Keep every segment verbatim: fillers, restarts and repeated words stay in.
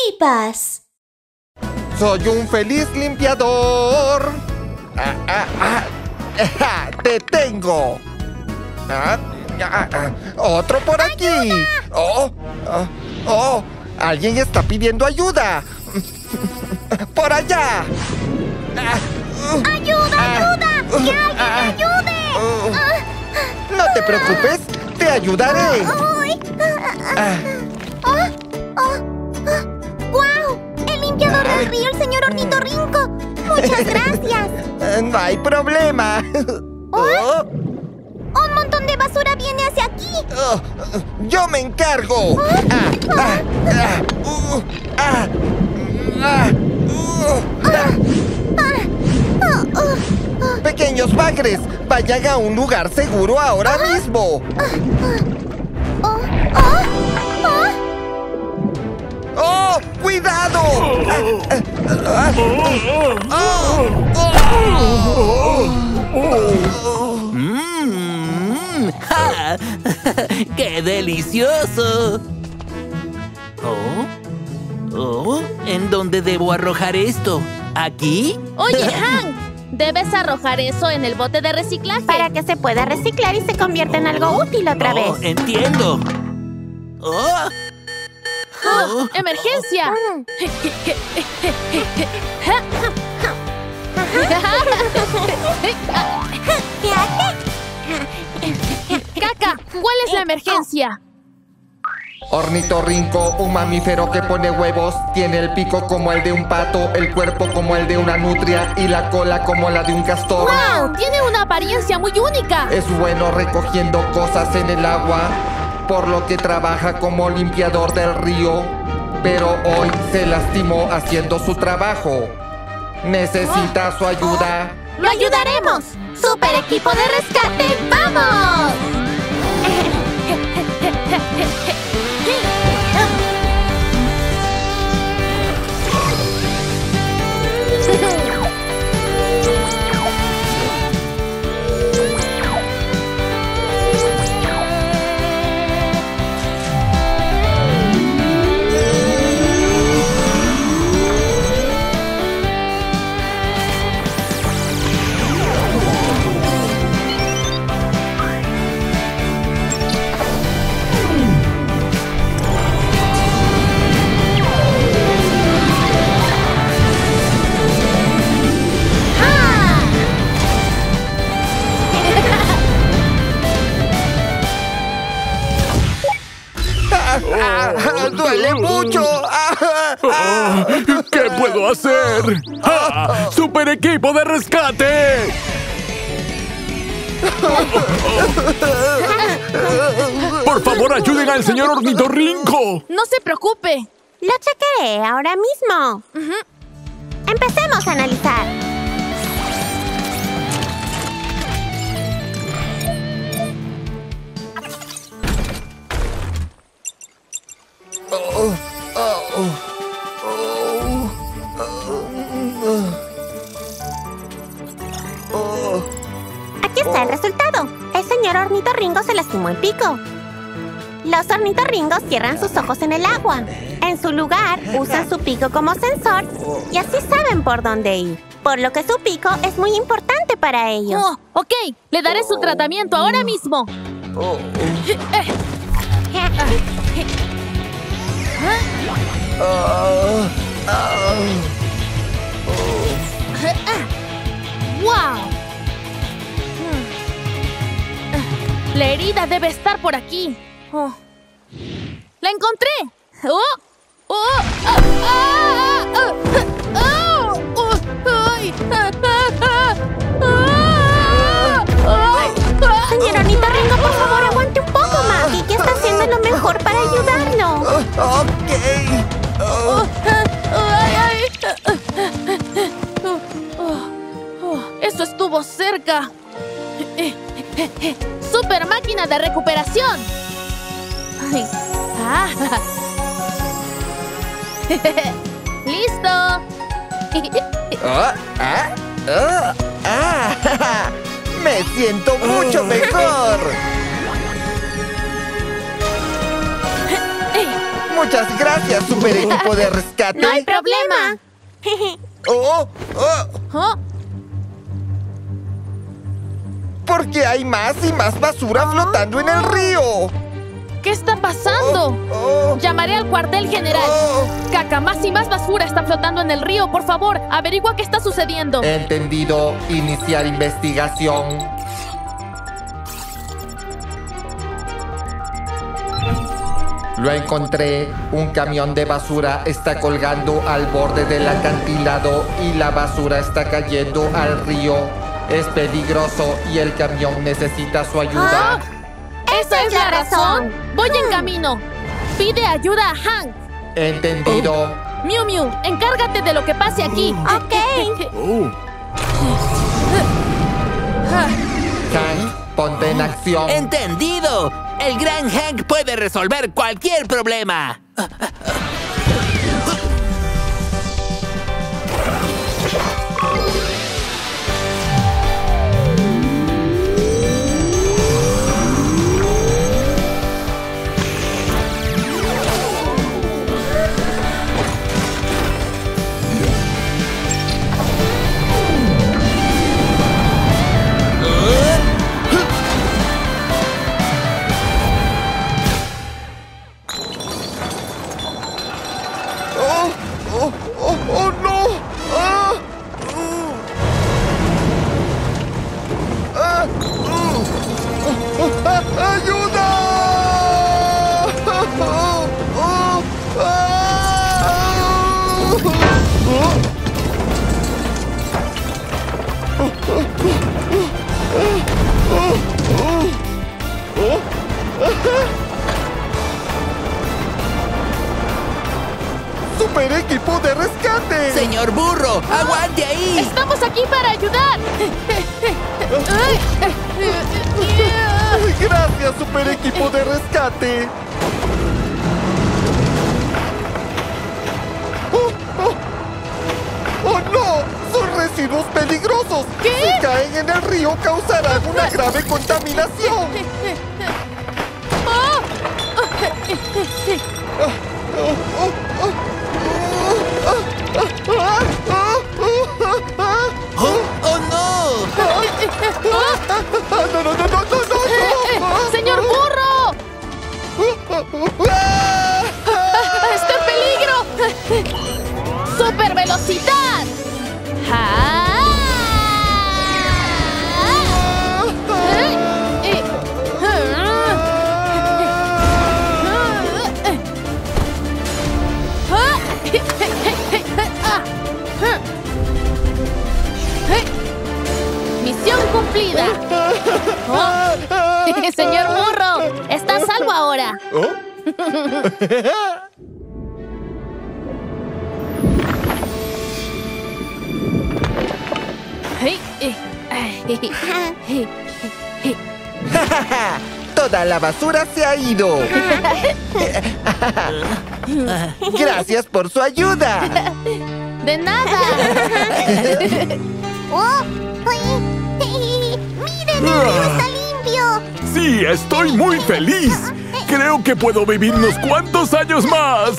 pipas. Soy un feliz limpiador. Ah, ah, ah. ¡Ja! ¡Te tengo! Ah, ah, ah. ¡Otro por aquí! ¡Oh! ¡Oh! ¡Oh! ¡Alguien está pidiendo ayuda! ¡Por allá! ¡Ayuda, ayuda! ¡Que alguien me ayude! No te preocupes, te ayudaré. ¡Guau! ¡El limpiador del río, el señor Ornitorrinco! ¡Muchas gracias! No hay problema. ¿Oh? ¡Un montón de basura viene hacia aquí! Oh, ¡yo me encargo! Ah, ah, ah, uh, ah, ah, uh, ah. Pequeños bagres, vayan a un lugar seguro ahora mismo. ¡Oh! ¡Oh! ¡Oh! ¡Oh! ¡Cuidado! ¡Mmm! ¡Ja! ¡Qué delicioso! ¿Oh? ¿Oh? ¿En dónde debo arrojar esto? ¿Aquí? Oye, Hank, debes arrojar eso en el bote de reciclaje. Para que se pueda reciclar y se convierta en algo útil otra vez. Oh, entiendo. ¡Oh! ¡Oh! ¡Emergencia! ¡Caca! ¿Cuál es la emergencia? Ornitorrinco, un mamífero que pone huevos, tiene el pico como el de un pato, el cuerpo como el de una nutria y la cola como la de un castor. ¡Wow! Tiene una apariencia muy única. Es bueno recogiendo cosas en el agua, por lo que trabaja como limpiador del río, pero hoy se lastimó haciendo su trabajo. ¿Necesita su ayuda? ¡Lo ayudaremos! ¡Super equipo de rescate! ¡Vamos! ¡Ah! ¡Duele mucho! ¡Ah! ¡Ah! ¿Qué puedo hacer? ¡Ah! ¡Super equipo de rescate! ¡Por favor, ayuden al señor Ornitorrinco! No se preocupe. Lo chequearé ahora mismo. Uh-huh. Empecemos a analizar. Oh, oh, oh, oh, oh. Aquí está el resultado. El señor Ornitorrinco se lastimó el pico. Los ornitorringos cierran sus ojos en el agua. En su lugar, usan su pico como sensor y así saben por dónde ir. Por lo que su pico es muy importante para ellos. Oh, ok, le daré su tratamiento ahora mismo. Oh, oh, oh. ¡Wow! La herida debe estar por aquí. Oh. ¡La encontré! ¡Oh! ¡Oh! ¡Ah! ¡Ah! ¡Ah! ¡Ah! ¡Oh! ¡Ay! ¡Ah! ¡Ah! ¡Ah! ¡Ah! Señor Ornitorrinco, por favor, aguante un poco más. Kiki está haciendo lo mejor para ayudarlo. Ok. Oh. ¡Ay, ay! Oh, oh, oh. ¡Eso estuvo cerca! ¡Super máquina de recuperación! Ay. Ah. ¡Listo! Oh, ah, oh, ah, ¡me siento mucho mejor! Muchas gracias, super equipo de rescate. ¡No hay problema! Oh, oh, ¿Oh? ¿por qué hay más y más basura flotando en el río? ¿Qué está pasando? Oh, Llamaré al cuartel general. oh. Caca, más y más basura está flotando en el río. Por favor, averigua qué está sucediendo. Entendido. Iniciar investigación. Lo encontré. Un camión de basura está colgando al borde del acantilado y la basura está cayendo al río. Es peligroso y el camión necesita su ayuda. ¿Ah? ¡Esa es la razón! Voy en camino. Pide ayuda a Hank. Entendido. Miu Miu, encárgate de lo que pase aquí. Ok. Oh. Hank, ponte en acción. ¡Entendido! El gran Hank puede resolver cualquier problema. ¡Oh! ¡Oh! ¡Oh! ¡Oh, no! ¡Ah! ¡Uh! ¡Ah! ¡Uh! ¡Ah! ¡Ayuda! ¡Oh! ¡Oh! ¡Super equipo de rescate! Señor Burro, aguante ahí. ¡Estamos aquí para ayudar! ¡Gracias, super equipo de rescate! ¡Oh, oh! ¡Oh, no! ¡Son residuos peligrosos! ¿Qué? Si caen en el río causarán una grave contaminación. ¡Oh! ¡Oh, oh no! ¡No, no, no, no, no, no! ¡Señor Burro! ¡Está en peligro! ¡Super velocidad! ¡Misión cumplida! Oh. ¡Señor Burro! ¡Está a salvo ahora! ¿Oh? ¡Toda la basura se ha ido! ¡Gracias por su ayuda! ¡De nada! ¡Oh! ¡Miren! ¡El río está limpio! Sí, estoy muy feliz. Creo que puedo vivir unos cuantos años más.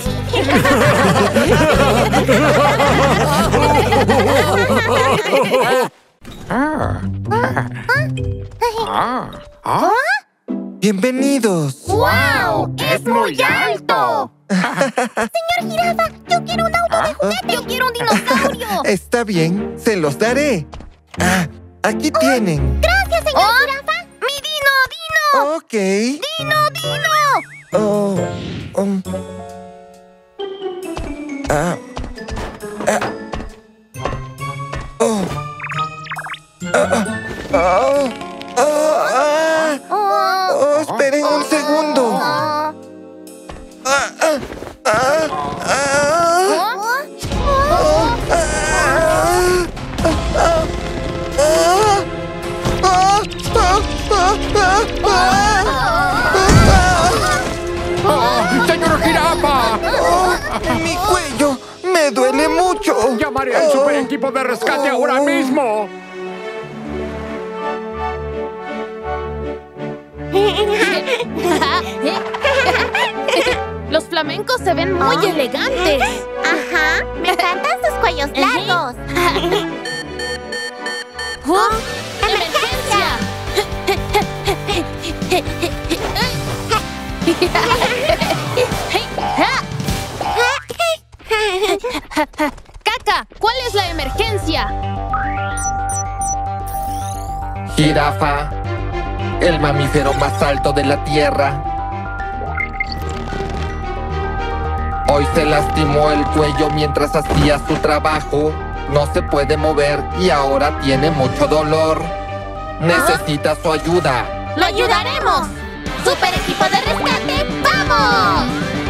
¡Bienvenidos! ¡Wow! ¡Es muy alto! Señor Jirafa, yo quiero un auto de juguete. Yo quiero un dinosaurio. Está bien, se los daré. Ah, aquí tienen. Gracias, señor Jirafa. Mi dino, dino. Ok. Dino, dino. Oh. um. Ah. Ah. Oh. Ah. Ah. Ah. Ah. Oh, esperen un segundo. Ah. Ah. Ah. Ah. Ah. ¡Señor Jirafa! Oh, mi cuello me duele mucho. Llamaré al super equipo de rescate ahora mismo. Los flamencos se ven muy Ah. elegantes. Ajá, me encantan sus cuellos largos. ¡Oh! ¡Emergencia! Caca, ¿cuál es la emergencia? Jirafa, el mamífero más alto de la Tierra. Hoy se lastimó el cuello mientras hacía su trabajo. No se puede mover y ahora tiene mucho dolor. Necesita su ayuda. ¡Lo ayudaremos! ¡Super equipo de rescate! ¡Vamos!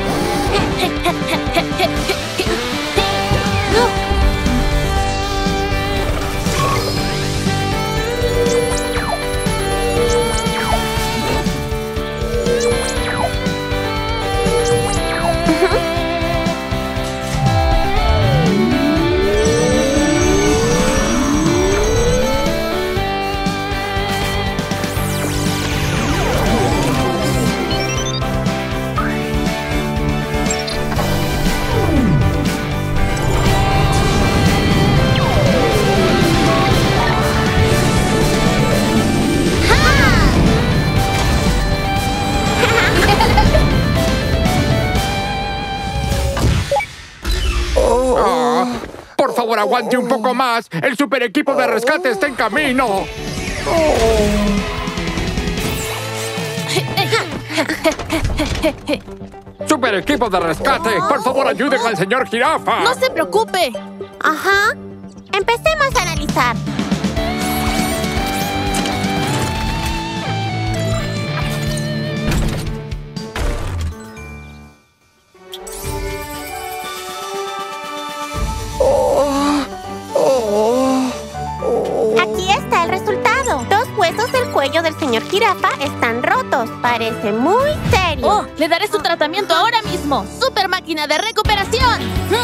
Ah, por favor, aguante un poco más. El super equipo de rescate está en camino. Super equipo de rescate, por favor, ayuden al señor Jirafa. ¡No se preocupe! Ajá. Empecemos a analizar. Aquí está el resultado. Dos huesos del cuello del señor Jirafa están rotos. Parece muy serio. ¡Oh! ¡Le daré su tratamiento ahora mismo! ¡Super máquina de recuperación!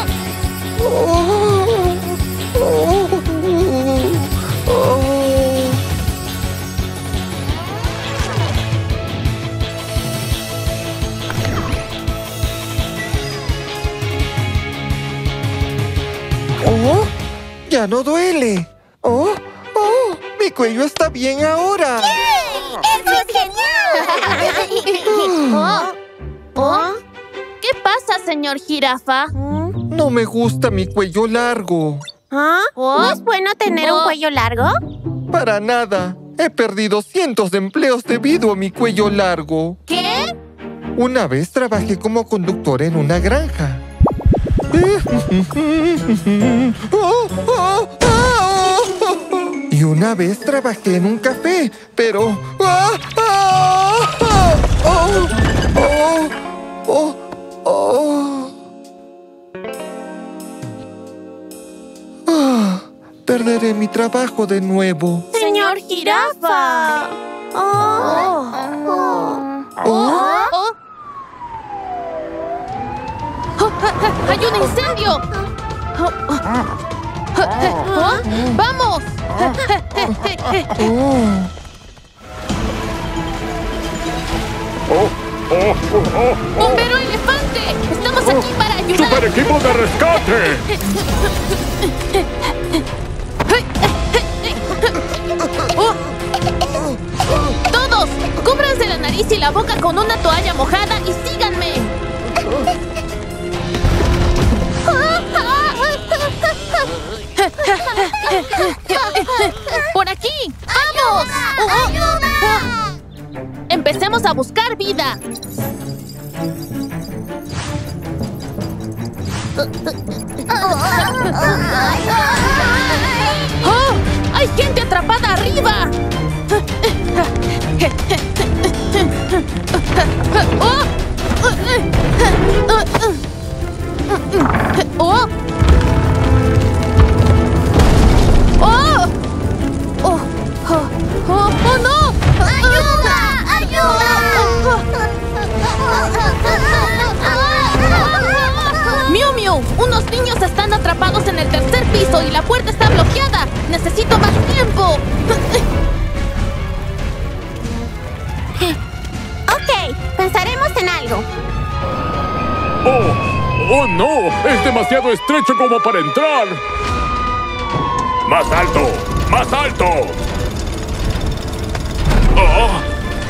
¡Oh! ¡Ya no duele! ¡Oh! ¡Oh! ¡Mi cuello está bien ahora! ¡Eso es genial! ¡Oh! ¿Oh? ¿Qué pasa, señor Jirafa? No me gusta mi cuello largo. ¿Ah? ¿No es bueno tener un Oh. cuello largo? Para nada. He perdido cientos de empleos debido a mi cuello largo. ¿Qué? Una vez trabajé como conductor en una granja. Y una vez trabajé en un café, pero... Perderé mi trabajo de nuevo. ¡Señor Jirafa! Oh. ¿Oh? ¿Oh? ¡Oh! ¡Hay un incendio! ¡Oh! ¡Vamos! ¡Bombero elefante! ¡Estamos aquí para ayudar! ¡Super equipo de rescate! ¡Oh! ¡Todos! ¡Cúbranse la nariz y la boca con una toalla mojada y síganme! ¡Por aquí! ¡Vamos! ¡Empecemos a buscar vida! ¡Oh! ¡Hay gente atrapada arriba! ¡Oh! ¡Oh! ¡Oh! ¡Oh! ¡Oh! ¡Oh! ¡Oh, no! ¡Ayuda! ¡Ayuda! ¡Miu, Miu! ¡Unos niños están atrapados en el tercer piso y la puerta está bloqueada! ¡Necesito más tiempo! Ok, pensaremos en algo. ¡Oh! ¡Oh, no! ¡Es demasiado estrecho como para entrar! ¡Más alto! ¡Más alto! ¡Oh!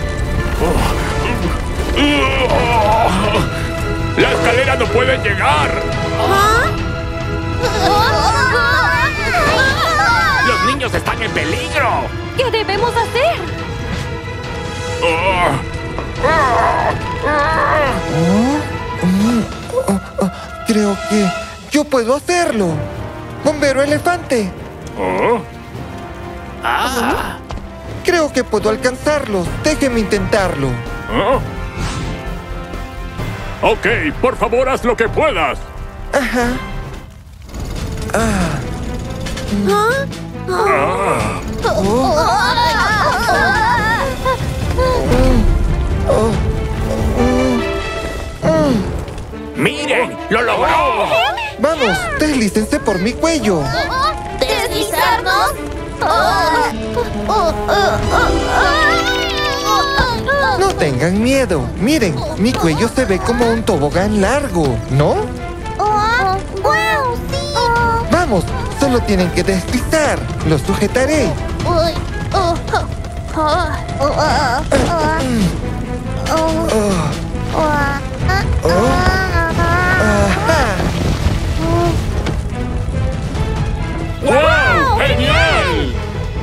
¡La escalera no puede llegar! ¡Los niños están en peligro! ¿Qué debemos hacer? Creo que yo puedo hacerlo. ¡Bombero elefante! ¿Oh? ¡Ah! Creo que puedo alcanzarlos. Déjeme intentarlo. ¿Oh? Ok, por favor, haz lo que puedas. Ajá. Ah. Ah. ¡Miren! ¡Lo logró! Vamos, deslícense por mi cuello. ¿Deslizarnos? No tengan miedo. Miren, mi cuello se ve como un tobogán largo, ¿no? ¡Wow! ¡Sí! Vamos, solo tienen que deslizar. Los sujetaré. Ajá. ¡Wow! ¡Genial!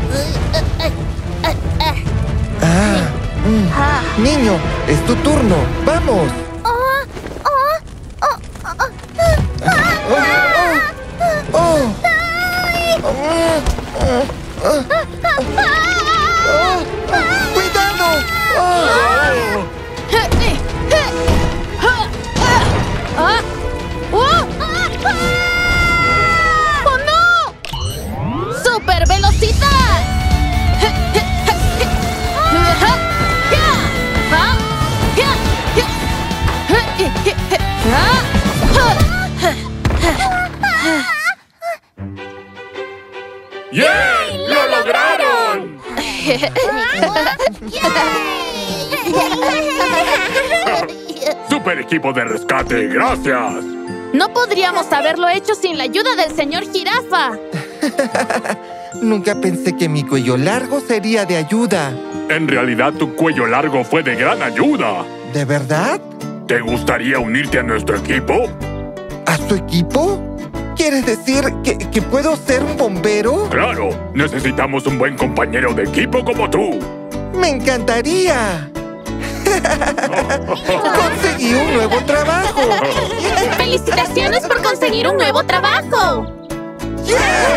Ah, mm. Niño, es tu turno. Vamos. Oh, oh. Oh. ¡Cuidado! Oh. ¡Oh, no! ¡Super velocidad! ¡Yay! ¡Lo lograron! ¡Super equipo de rescate! ¡Gracias! No podríamos haberlo hecho sin la ayuda del señor Jirafa. Nunca pensé que mi cuello largo sería de ayuda. En realidad, tu cuello largo fue de gran ayuda. ¿De verdad? ¿Te gustaría unirte a nuestro equipo? ¿A su equipo? ¿Quieres decir que, que puedo ser un bombero? ¡Claro! Necesitamos un buen compañero de equipo como tú. ¡Me encantaría! ¡Conseguí un nuevo trabajo! ¡Felicitaciones por conseguir un nuevo trabajo! ¡Yeah!